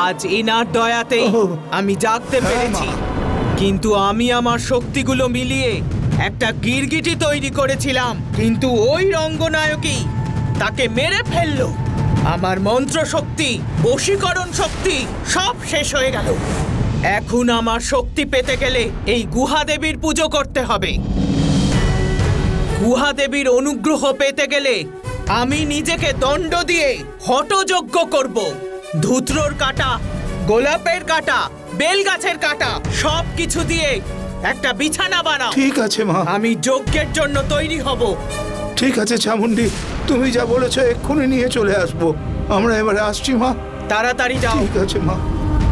আজ এনার দয়াতেই আমি জাগতে পেরেছি। কিন্তু আমি আমার শক্তিগুলো মিলিয়ে একটা গিরগিটি তৈরি করেছিলাম, কিন্তু ওই রঙ্গনায়কই তাকে মেরে ফেললো। আমার মন্ত্র শক্তি, বশীকরণ শক্তি সব শেষ হয়ে গেল। এখন আমার শক্তি পেতে গেলে এই গুহা দেবীর পুজো করতে হবে। গুহা দেবীর অনুগ্রহ পেতে গেলে আমি নিজেকে দণ্ড দিয়ে হঠযজ্ঞ করব। ধুত্রর কাঁটা, গোলাপের কাঁটা, বেলগাছের কাঁটা সব কিছু দিয়ে একটা বিছানা বানাও। ঠিক আছে মা, আমি যজ্ঞের জন্য তৈরি হব। ঠিক আছে চামুন্ডি, তুমি যা বলেছো এক্ষুনি নিয়ে চলে আসবো। আমরা এবারে আসছি মা। তাড়াতাড়ি যাও। ঠিক আছে মা।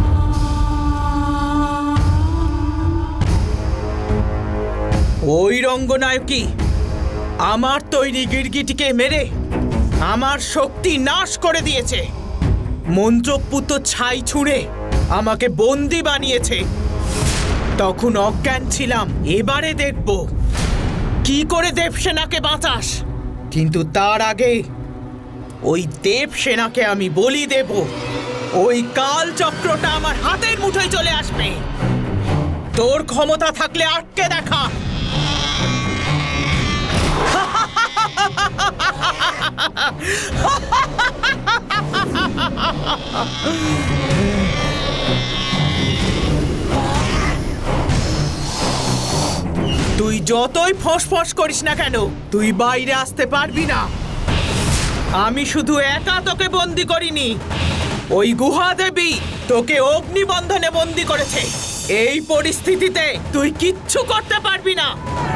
ওই রঙ্গনায়কই আমার তৈরি গিরগিটিকে মেরে আমার শক্তি নাশ করে দিয়েছে। মন্ত্রপুত ছাই ছুঁড়ে আমাকে বন্দি বানিয়েছে। তখন অজ্ঞান ছিলাম, এবারে দেখব কি করে দেবসেনাকে বাঁচাস। কিন্তু তার আগে ওই দেবসেনাকে আমি বলি দেব। ওই কাল চক্রটা আমার হাতের মুঠোয় চলে আসবে। তোর ক্ষমতা থাকলে আটকে দেখা। তুই যতই ফসফস করিস না কেন, তুই বাইরে আসতে পারবি না। আমি শুধু একা তোকে বন্দি করিনি, ওই গুহা দেবী তোকে অগ্নিবন্ধনে বন্দি করেছে। এই পরিস্থিতিতে তুই কিচ্ছু করতে পারবি না।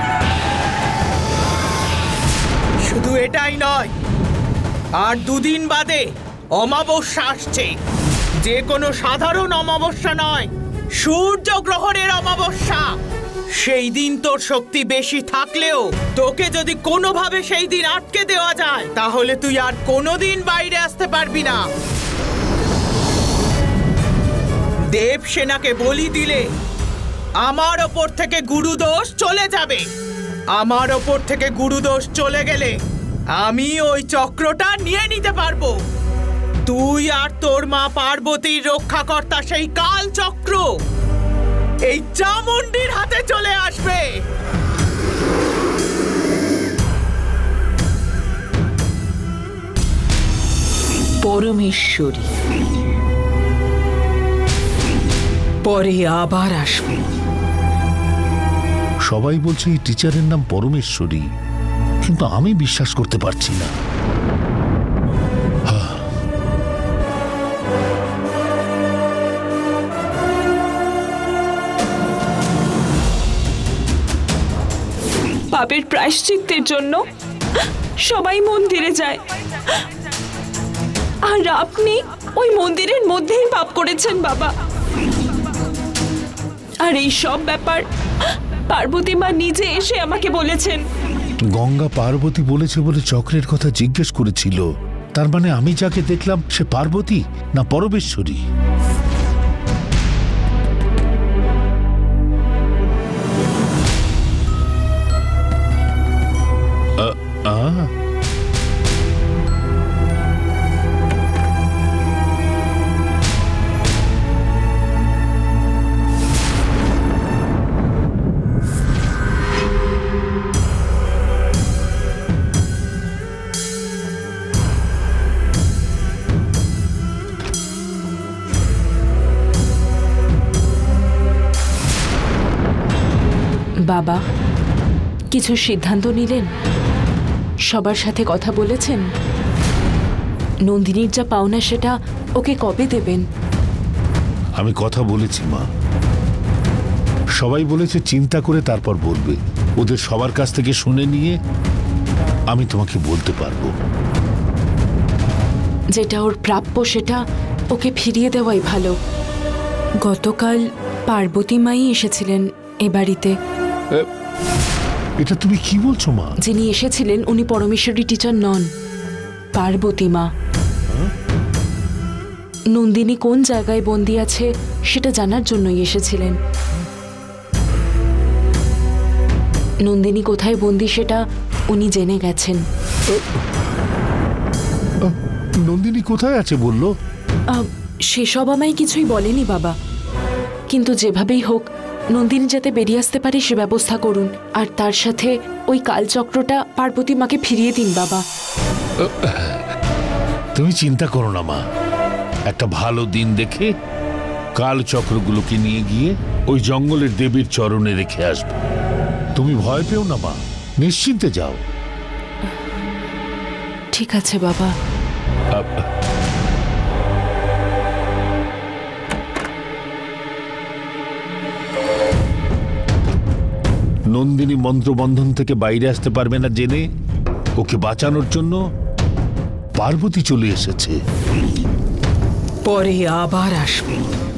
শুধু এটাই নয়, আর দুদিন বাদে অমাবস্যা আসছে। যে কোনো সাধারণ অমাবস্যা নয়, সূর্যগ্রহণের অমাবস্যা। সেই দিন তোর শক্তি বেশি থাকলেও তোকে যদি কোনোভাবে সেই দিন আটকে দেওয়া যায়, তাহলে তুই আর কোনোদিন বাইরে আসতে পারবি না। দেবসেনাকে বলি দিলে আমার ওপর থেকে গুরুদোষ চলে যাবে। আমার ওপর থেকে গুরুদোষ চলে গেলে আমি ওই চক্রটা নিয়ে নিতে পারবো। তুই আর তোর মা পার্বতীর রক্ষাকর্তা সেই কাল চক্র এই চামুন্ডির হাতে চলে আসবে। পরমেশ্বরী পরে আবার আসবে। সবাই বলছে এই টিচারের নাম পরমেশ্বরী, কিন্তু আমি বিশ্বাস করতে পারছি না। পাপের প্রায়শ্চিত্তের জন্য সবাই মন্দিরে যায়, আর আপনি ওই মন্দিরের মধ্যেই পাপ করেছেন বাবা। আর এই সব ব্যাপার পার্বতী মা নিজে এসে আমাকে বলেছেন। গঙ্গা পার্বতী বলেছে বলে চক্রের কথা জিজ্ঞেস করেছিল। তার মানে আমি যাকে দেখলাম সে পার্বতী না পরমেশ্বরী? বাবা, কিছু সিদ্ধান্ত নিলেন? সবার সাথে কথা বলেছেন? নন্দিনীর যা পাওনা সেটা ওকে কবে দেবেন? আমি কথা বলেছি মা। সবাই বলেছে চিন্তা করে তারপর বলবে। ওদের সবার কাছ থেকে শুনে নিয়ে আমি তোমাকে বলতে পারবো। যেটা ওর প্রাপ্য সেটা ওকে ফিরিয়ে দেওয়াই ভালো। গতকাল পার্বতী মাই এসেছিলেন এ বাড়িতে। এটা তুমি কি বলছো মা? যিনি এসেছিলেন উনি পরমেশ্বরী টিচার নন, পার্বতী মা। নন্দিনী কোন জায়গায় বন্দী আছে সেটা জানার জন্যই এসেছিলেন। নন্দিনী কোথায় বন্দী সেটা উনি জেনে গেছেন। নন্দিনী কোথায় আছে বললো? সেসব আমায় কিছুই বলেনি বাবা, কিন্তু যেভাবেই হোক নন্দিনী যাতে বেরিয়ে আসতে পারে সে ব্যবস্থা করুন, আর তার সাথে ওই কালচক্রটা পার্বতী মাকে ফিরিয়ে দিন বাবা। তুমি চিন্তা করো না মা, একটা ভালো দিন দেখে কালচক্রগুলোকে নিয়ে গিয়ে ওই জঙ্গলের দেবীর চরণে রেখে আসবে। তুমি ভয় পেও না মা, নিশ্চিন্তে যাও। ঠিক আছে বাবা। নন্দিনী মন্ত্রবন্ধন থেকে বাইরে আসতে পারবে না জেনে ওকে বাঁচানোর জন্য পার্বতী চলে এসেছে। পরে আবার আসবে।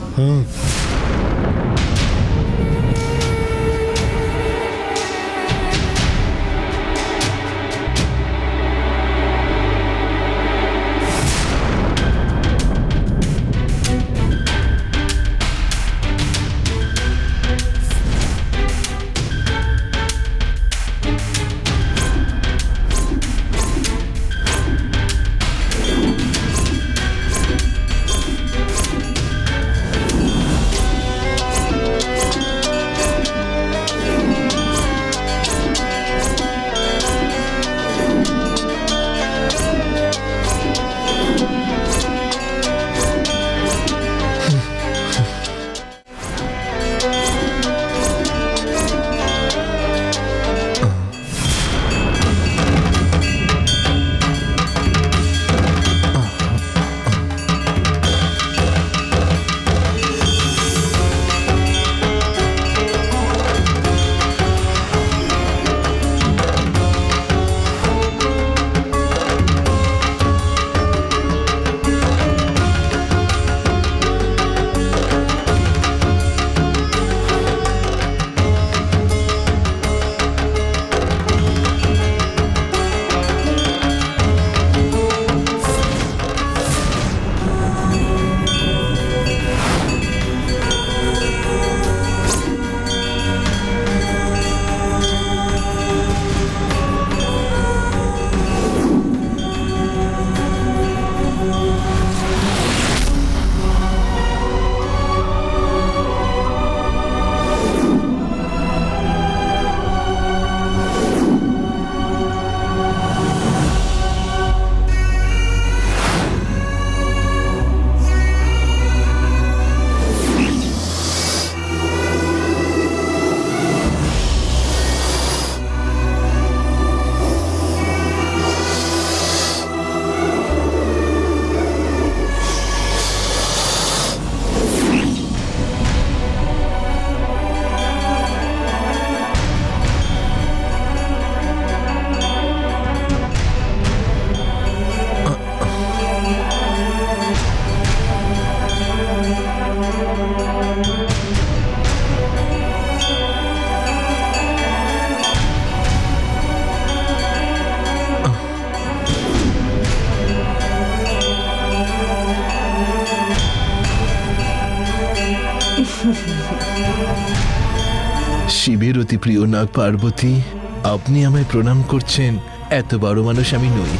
শিবের অতি প্রিয় নাগ পার্বতী, আপনি আমায় প্রণাম করছেন। এত বড় মানুষ আমি নই।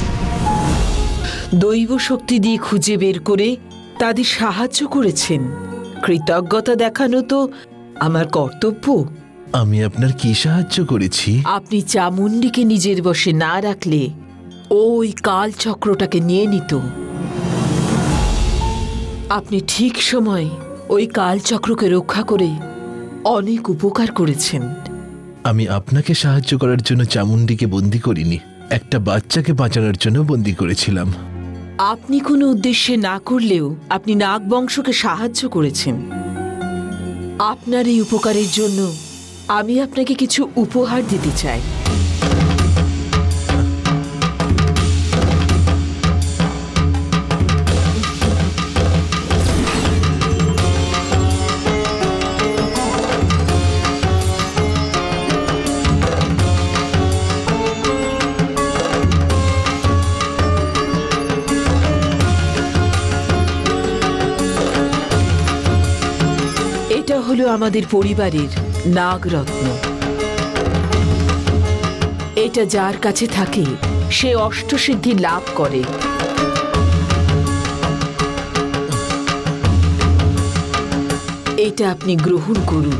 দৈব শক্তি দিয়ে খুঁজে বের করে তাদের সাহায্য করেছেন, কৃতজ্ঞতা দেখানো তো আমার কর্তব্য। আমি আপনার কি সাহায্য করেছি? আপনি চামুণ্ডীকে নিজের বশে না রাখলে ওই কালচক্রটাকে নিয়ে নিত। আপনি ঠিক সময় ওই কালচক্রকে রক্ষা করে অনেক উপকার করেছেন। আমি আপনাকে সাহায্য করার জন্য চামুণ্ডীকে বন্দি করিনি, একটা বাচ্চাকে বাঁচানোর জন্য বন্দি করেছিলাম। আপনি কোনো উদ্দেশ্যে না করলেও আপনি নাগ বংশকে সাহায্য করেছেন। আপনার এই উপকারের জন্য আমি আপনাকে কিছু উপহার দিতে চাই। এটা হলো আমাদের পরিবারের নাগরত্ন। এটা যার কাছে থাকে সে অষ্টসিদ্ধি লাভ করে। এটা আপনি গ্রহণ করুন।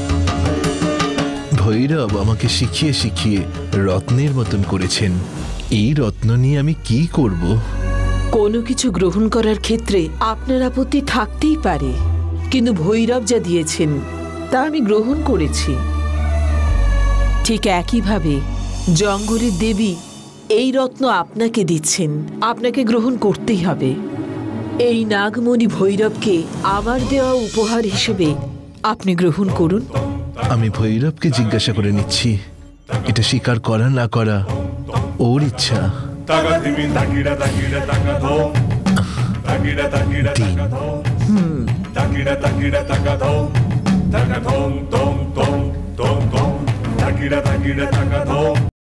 ভৈরব আমাকে শিখিয়ে শিখিয়ে রত্নের মতন করেছেন। এই রত্ন নিয়ে আমি কি করব? কোনো কিছু গ্রহণ করার ক্ষেত্রে আপনার আপত্তি থাকতেই পারে, কিন্তু ভৈরব যা দিয়েছেন তা আমি গ্রহণ করেছি। ঠিক একইভাবে জঙ্গলের দেবী এই রত্ন আপনাকে দিচ্ছেন, আপনাকে গ্রহণ করতেই হবে। এই নাগমণি ভৈরবকে আমার দেওয়া উপহার হিসেবে আপনি গ্রহণ করুন। আমি ভৈরবকে জিজ্ঞাসা করে নিচ্ছি, এটা স্বীকার করা না করা ওর ইচ্ছা। দিন।